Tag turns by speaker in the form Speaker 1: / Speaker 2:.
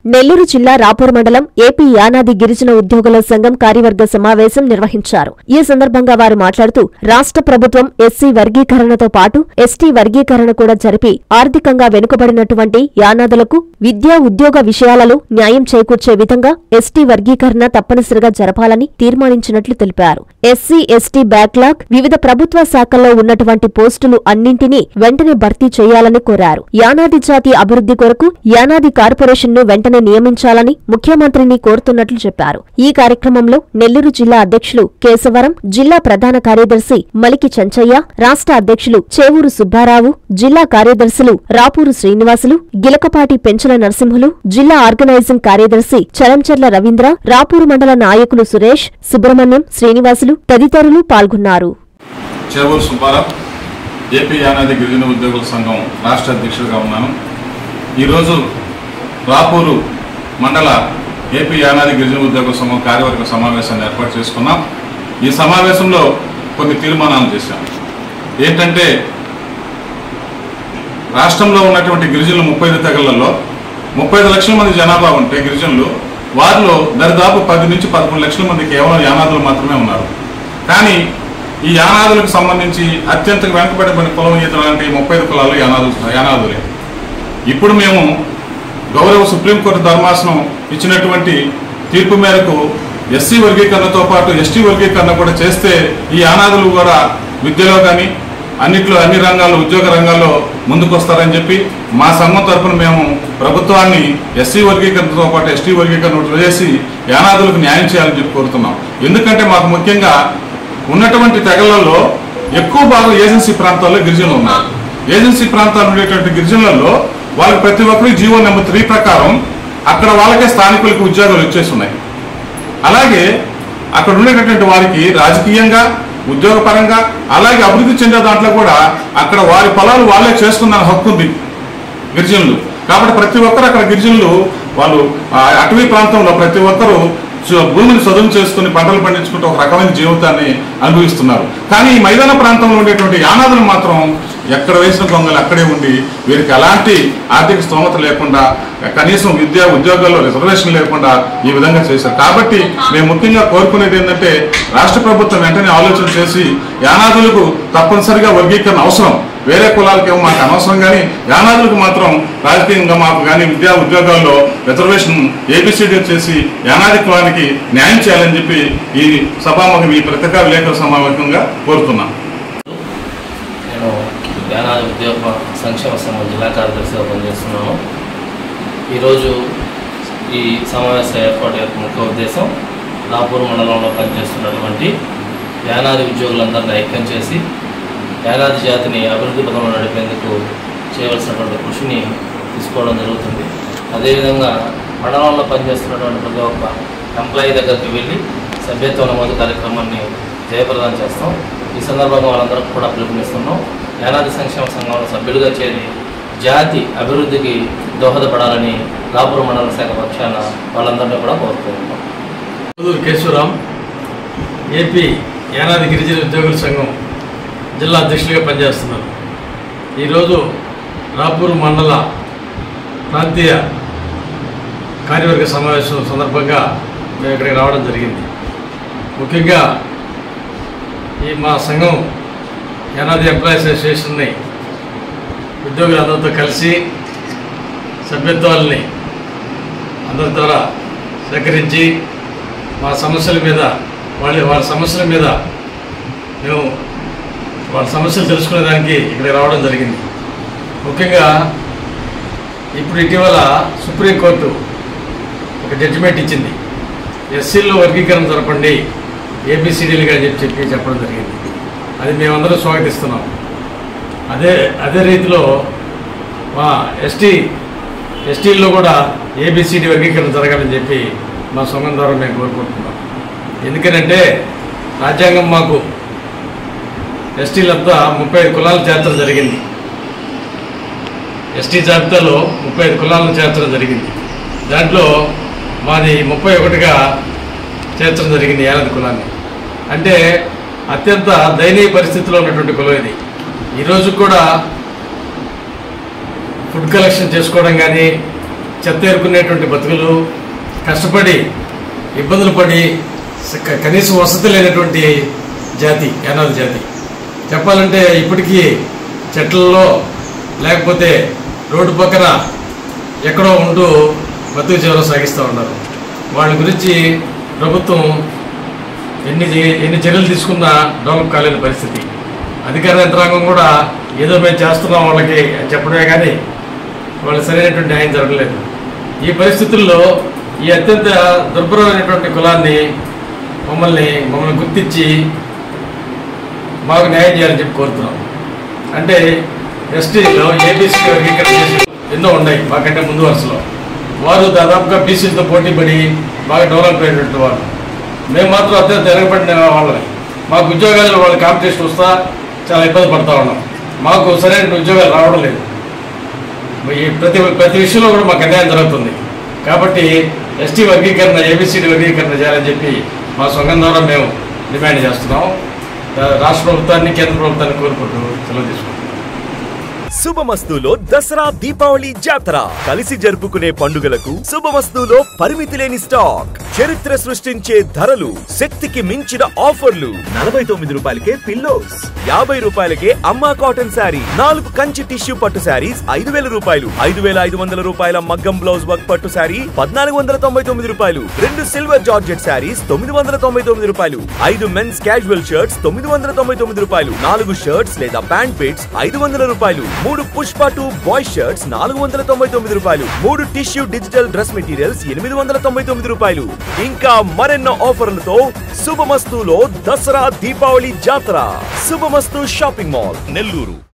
Speaker 1: నెల్లూరు జిల్లా రాపూర్ మండలం ఏపీ యానాది గిరిజన ఉద్యోగుల సంఘం కార్యవర్గ సమావేశం నిర్వహించారు. ఈ సందర్భంగా వారు మాట్లాడుతూ రాష్ట్ర ప్రభుత్వం ఎస్సీ వర్గీకరణతో పాటు ఎస్టీ వర్గీకరణ కూడా జరిపి ఆర్థికంగా వెనుకబడినటువంటి యానాదులకు విద్యా ఉద్యోగ విషయాలలో న్యాయం చేకూర్చే విధంగా ఎస్టీ వర్గీకరణ తప్పనిసరిగా జరపాలని తీర్మానించినట్లు తెలిపారు. ఎస్సీ ఎస్టీ బ్యాక్లాగ్ వివిధ ప్రభుత్వ శాఖల్లో ఉన్నటువంటి పోస్టులు అన్నింటినీ వెంటనే భర్తీ చేయాలని కోరారు. యానాది జాతి అభివృద్ధి కొరకు యానాది కార్పొరేషన్ను వెంటనే నియమించాలని ముఖ్యమంత్రిని కోరుతున్నట్లు చెప్పారు. ఈ కార్యక్రమంలో నెల్లూరు జిల్లా అధ్యక్షులు కేశవరం, జిల్లా ప్రధాన కార్యదర్శి మలికి చెంచయ్య, రాష్ట్ర అధ్యక్షులు చేవూరు సుబ్బారావు, జిల్లా కార్యదర్శులు రాపూరు శ్రీనివాసులు, గిలకపాటి పెంచల నరసింహులు, జిల్లా ఆర్గనైజింగ్ కార్యదర్శి చలంచర్ల రవీంద్ర, రాపూరు మండల నాయకులు సురేష్, సుబ్రహ్మణ్యం, శ్రీనివాసులు తదితరులు పాల్గొన్నారు.
Speaker 2: చేవూరు సుబ్బారావు, ఏపీ యానాది గిరిజన ఉద్యోగుల సంఘం రాష్ట్ర అధ్యక్షుడిగా ఉన్నాను. ఈరోజు రాపూరు మండల ఏపీ యానాది గిరిజన ఉద్యోగుల సంఘం కార్యవర్గ సమావేశాన్ని ఏర్పాటు చేసుకున్నాం. ఈ సమావేశంలో కొన్ని తీర్మానాలు చేశాం. ఏంటంటే రాష్ట్రంలో ఉన్నటువంటి గిరిజనులు 35 తెగలలో 35 లక్షల మంది జనాభా ఉంటే గిరిజనులు, వారిలో దరిదాపు 10 నుంచి 11 లక్షల మంది కేవలం యానాదులు మాత్రమే ఉన్నారు. కానీ ఈ యానాదులకు సంబంధించి అత్యంత వెనుకబడిన కులం ఈతలాంటి 35 కులాలు యానాదులే. ఇప్పుడు మేము గౌరవ సుప్రీంకోర్టు ధర్మాసనం ఇచ్చినటువంటి తీర్పు మేరకు ఎస్సీ వర్గీకరణతో పాటు ఎస్టీ వర్గీకరణ కూడా చేస్తే ఈ యానాదులు కూడా విద్యలో కానీ అన్ని రంగాల్లో ఉద్యోగ రంగాల్లో ముందుకొస్తారని చెప్పి మా సంఘం తరఫున మేము ప్రభుత్వాన్ని ఎస్సీ వర్గీకరణతో పాటు ఎస్టీ వర్గీకరణ చేసి యానాదులకు న్యాయం చేయాలని చెప్పి కోరుతున్నాం. ఎందుకంటే మాకు ముఖ్యంగా ఉన్నటువంటి తెగలలో ఎక్కువ భాగం ఏజెన్సీ ప్రాంతాల్లో గిరిజనులు ఉన్నారు. ఏజెన్సీ ప్రాంతాల్లో ఉండేటువంటి గిరిజనులలో వాళ్ళకి ప్రతి ఒక్కరి జీవో నెంబర్ 3 ప్రకారం అక్కడ వాళ్ళకే స్థానికులకు ఉద్యోగాలు వచ్చేస్తున్నాయి. అలాగే అక్కడ ఉండేటటువంటి వారికి రాజకీయంగా, ఉద్యోగపరంగా, అలాగే అభివృద్ధి చెందే దాంట్లో కూడా అక్కడ వారి పొలాలు వాళ్ళే చేసుకున్న హక్కు ఉంది గిరిజనులు. కాబట్టి ప్రతి ఒక్కరు అక్కడ గిరిజనులు వాళ్ళు అటవీ ప్రాంతంలో ప్రతి ఒక్కరూ భూమిని సదును చేసుకుని పంటలు పండించుకుంటూ ఒక రకమైన జీవితాన్ని అనుభవిస్తున్నారు. కానీ ఈ మైదాన ప్రాంతంలో ఉండేటువంటి యానాదులు మాత్రం ఎక్కడ వేసిన గొంగలు అక్కడే ఉండి వీరికి ఎలాంటి ఆర్థిక స్తోమత లేకుండా, కనీసం విద్యా ఉద్యోగాల్లో రిజర్వేషన్ లేకుండా ఈ విధంగా చేశారు. కాబట్టి మేము ముఖ్యంగా కోరుకునేది ఏంటంటే రాష్ట్ర ప్రభుత్వం వెంటనే ఆలోచన చేసి యానాదులకు తప్పనిసరిగా వర్గీకరణ అవసరం. వేరే కులాలకేమో మాకు అనవసరం, కానీ యానాదులకు మాత్రం రాజకీయంగా మాకు కానీ విద్యా ఉద్యోగాల్లో రిజర్వేషన్ ఏబిసిడి చేసి యానాది కులానికి న్యాయం చేయాలని చెప్పి ఈ సభాముఖం ఈ పత్రికా విలేకరుల సమావేశంగా కోరుతున్నాం.
Speaker 3: నేను యానాది ఉద్యోగ సంక్షేమ సంఘం జిల్లా కార్యదర్శిగా పనిచేస్తున్నాను. ఈరోజు ఈ సమావేశ ఏర్పాటు యొక్క ముఖ్య ఉద్దేశం రాపూర్ మండలంలో పనిచేస్తున్నటువంటి యానాది ఉద్యోగులందరినీ ఐక్యం చేసి యానాది జాతిని అభివృద్ధి పథంలో నడిపేందుకు చేయవలసినటువంటి కృషిని తీసుకోవడం జరుగుతుంది. అదేవిధంగా మండలంలో పనిచేస్తున్నటువంటి ప్రతి ఒక్క ఎంప్లాయీ దగ్గరికి వెళ్ళి సభ్యత్వ నమోదు కార్యక్రమాన్ని జయప్రదం చేస్తాం. ఈ సందర్భంగా వాళ్ళందరికీ కూడా పిలుపునిస్తున్నాం. యానాది సంక్షేమ సంఘంలో సభ్యులుగా చేరి జాతి అభివృద్ధికి దోహదపడాలని రాపూర్ మండల శాఖ పక్షాన వాళ్ళందరినీ కూడా కోరుకుంటున్నాం.
Speaker 4: కేశవరాం, ఏపీ యానాది గిరిజన ఉద్యోగుల సంఘం జిల్లా అధ్యక్షులుగా పనిచేస్తున్నారు. ఈరోజు రాపూర్ మండల ప్రాంతీయ కార్యవర్గ సమావేశం సందర్భంగా మేము ఇక్కడికి రావడం జరిగింది. ముఖ్యంగా మా సంఘం యానాది ఎంప్లాయీస్ అసోసియేషన్ని ఉద్యోగులందరితో కలిసి సభ్యత్వాలని అందరి ద్వారా సేకరించి మా సమస్యల మీద వాళ్ళ సమస్యల మీద మేము వాళ్ళ సమస్యలు తెలుసుకునేదానికి ఇక్కడ రావడం జరిగింది. ముఖ్యంగా ఇప్పుడు ఇటీవల సుప్రీంకోర్టు ఒక జడ్జిమెంట్ ఇచ్చింది. ఎస్సీల్లో వర్గీకరణ జరపండి ఏబిసిడీలుగా చెప్పడం జరిగింది. అది మేమందరం స్వాగతిస్తున్నాం. అదే రీతిలో మా ఎస్టీల్లో కూడా ఏబిసిడి వర్గీకరణ జరగాలని చెప్పి మా సంఘం ద్వారా మేము కోరుకుంటున్నాం. ఎందుకనంటే రాజ్యాంగం మాకు ఎస్టీలంతా 35 కులాలు చేర్చడం జరిగింది. ఎస్టీ జాబితాలో 35 కులాలను చేర్చడం జరిగింది. దాంట్లో మాది 31గా చేర్చడం జరిగింది యానాది కులాన్ని. అంటే అత్యంత దయనీయ పరిస్థితిలో ఉన్నటువంటి కులం ఇది. ఈరోజు కూడా ఫుడ్ కలెక్షన్ చేసుకోవడం కానీ, చెత్త ఏరుకునేటువంటి బతుకులు, కష్టపడి ఇబ్బందులు పడి కనీసం వసతి లేనటువంటి జాతి యానాది జాతి. చెప్పాలంటే ఇప్పటికీ చెట్లలో లేకపోతే రోడ్డు పక్కన ఎక్కడో ఉంటూ బతుకు జీవనం సాగిస్తూ ఉన్నారు. వాళ్ళ గురించి ప్రభుత్వం ఎన్ని చర్యలు తీసుకున్నా డెవలప్ కాలేని పరిస్థితి. అధికార యంత్రాంగం కూడా ఏదో మేము చేస్తున్నాం వాళ్ళకి చెప్పడమే కానీ వాళ్ళకి సరైనటువంటి న్యాయం జరగలేదు. ఈ పరిస్థితుల్లో ఈ అత్యంత దుర్భరమైనటువంటి కులాన్ని మమ్మల్ని గుర్తించి మాకు న్యాయం చేయాలని చెప్పి కోరుతున్నాం. అంటే ఎస్టీలో ఏబీసీ వర్గీకరణ చేసి ఎన్నో ఉన్నాయి మాకంటే ముందు వరుసలో. వారు దాదాపుగా బీసీలతో పోటీ పడి బాగా డెవలప్ అయినటువంటి వారు. మేము మాత్రం అత్యంత వెనకబడిన వాళ్ళని. మాకు ఉద్యోగాలు వాళ్ళ కాంపిటీషన్ వస్తా చాలా ఇబ్బంది పడుతూ ఉన్నాం. మాకు సరైన ఉద్యోగాలు రావడం లేదు. ప్రతి విషయంలో కూడా మాకు అన్యాయం జరుగుతుంది. కాబట్టి ఎస్టీ వర్గీకరణ, ఏబీసీడీ వర్గీకరణ చేయాలని చెప్పి మా సంఘం ద్వారా మేము డిమాండ్ చేస్తున్నాం. రాష్ట్ర ప్రభుత్వాన్ని, కేంద్ర ప్రభుత్వాన్ని కోరుకుంటూ సెలవు తీసుకుంటాం.
Speaker 5: శుభమస్తులో దసరా దీపావళి జాతర కలిసి జరుపుకునే పండుగలకు శుభమస్తులో పరిమితి లేని స్టాక్, చరిత్ర సృష్టించే ధరలు, శక్తికి మించిన ఆఫర్లు. 49 రూపాయలకే పిల్లోస్, 50 రూపాయలకే అమ్మా కాటన్ శారీ, 4 కంచి టిష్యూ పట్టు శారీస్ 5000 రూపాయలు, 5500 రూపాయల మగ్గం బ్లౌజ్ వర్క్ పట్టు శారీ 1499 రూపాయలు, 2 సిల్వర్ జార్జెట్ శారీస్ 999 రూపాయలు, 5 మెన్స్ క్యాజువల్ షర్ట్స్ 999 రూపాయలు, 4 షర్ట్స్ లేదా ప్యాంట్ పిట్స్ 500 రూపాయలు, 3 పుష్ప 2 బాయ్స్ షర్ట్స్ 499 రూపాయలు, 3 టిష్యూ డిజిటల్ డ్రెస్ మెటీరియల్స్ 899 రూపాయలు. ఇంకా మరెన్నో ఆఫర్లతో శుభమస్తులో దసరా దీపావళి జాతర. శుభమస్తు షాపింగ్ మాల్, నెల్లూరు.